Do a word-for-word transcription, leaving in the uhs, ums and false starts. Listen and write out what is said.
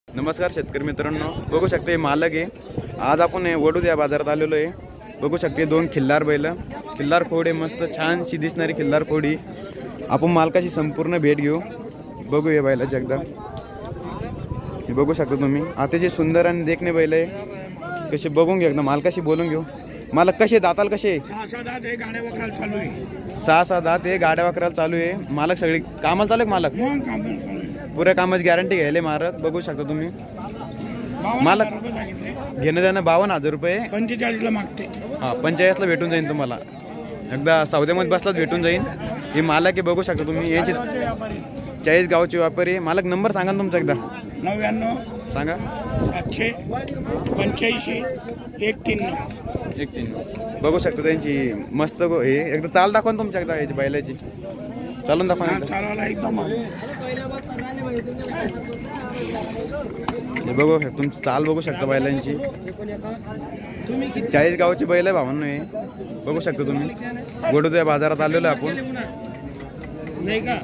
नमस्कार शेतकरी मित्रांनो, बघू शकते मालक आहे. आज आपण वडोदरा बाजारात आलेलो आहे. बघू शकते दोन खिल्लार बैल, खिल्लार खोडे मस्त छानशी दिसणारी खिल्लार खोडी. आपण मालकाची संपूर्ण भेट घेऊ. बघू या बैलाची एकदा. हे बघू शकता तुम्ही अतिशय सुंदर आणि देखणे बैल आहे. कसे बघून घ्या एकदा, मालकाशी बोलून घेऊ. मालक कसे दाताल कसे? सहा सहा दात आहे, गाड्या वखराला चालू आहे. सहा सहा दात आहे, गाड्या वखराला चालू आहे. मालक सगळी कामाला चालू आहे. मालक मग काम चालू आहे. पुऱ्या कामाची गॅरंटी घ्यायला मालक. बघू शकता तुम्ही मालक घेणं देणं बावन्न हजार रुपये पंचेचाळीसला मागते. हा पंचेचाळीसला भेटून जाईल तुम्हाला. एकदा सौद्यामध्ये बसलाच भेटून जाईल. हे मालक हे बघू शकता तुम्ही. यांची चाळीस गावचे व्यापारी. मालक नंबर सांगा तुमचा एकदा. नव्याण्णव सांगा. सातशे पंच्याऐंशी एक तीन एक तीन बघू शकता त्यांची मस्त हे एकदा चाल दाखवा ना तुमच्या एकदा याची बैलाची. चालून दाखवा ना एकदा. चालवायला एकदम हे बघू शकता तुमची चाल बघू शकता बैलांची. चाळीस गावची बैल आहे भावांनो. हे बघू शकता तुम्ही. वडोदरा बाजारात आलेलो आहे आपण. नाही का